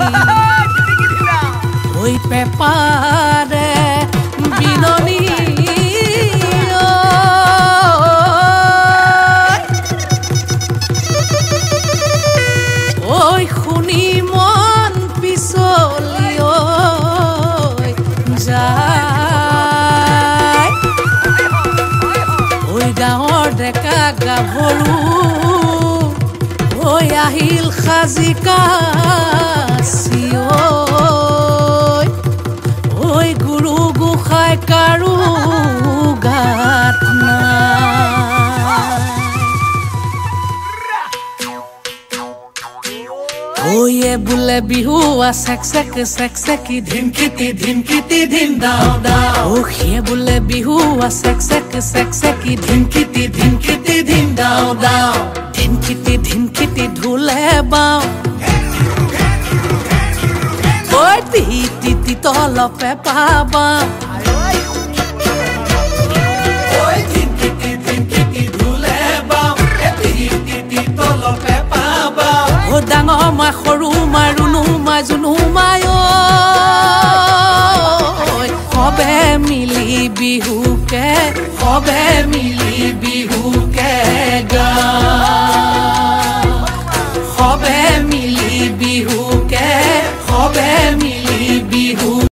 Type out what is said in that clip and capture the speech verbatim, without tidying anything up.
ঐ পেপাৰে বিননি ঐ শুনি মন পিছলি যায় ঐ গাঁৱৰ ডেকা গাভৰু ঐ আহিল সাজি কাছি ঐ গুৰু গোসাঁই কাৰো গাত ঐয়ে বোলে বিহু চেক চেক চেক চেকি ধিনকিটি ধিনকিটি ধিন দাও দাও ও সিয়ে বোলে বিহু চেক চেক চেক চেকি ধিনকিটি ধিনকিটি ধিন দাও দাও ধিনকিটি ধিনকিটি ঢোলে বাও ঐ টিহি টিটি তলপে পাবা ঐ ধিনকিটি ধিনকিটি ঢোলে বাও টিহি টিটি তলপে পাবা ও ডাঙৰ মা সৰু মা ৰুণু মা জুনু মাই সবে মিলি বিহুকে সবে মিলি বিহু